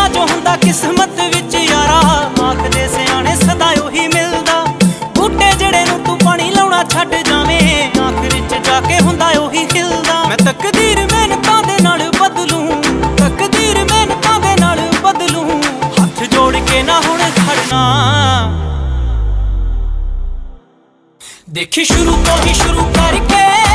जो हुंदा किस्मत विच यारा, आखदे सियाणे सदा ओही मिलदा। बूटे जड़े नूं तू पानी लाउणा छड्ड जावें, आखिर च जाके हुंदा ओही खिलदा। मैं तकदीर मेहनतां दे नाल बदलूं, तकदीर मेहनतां दे नाल बदलूं, हथ जोड़ के ना हुण खड़ना। देखी शुरू तो ही शुरू करके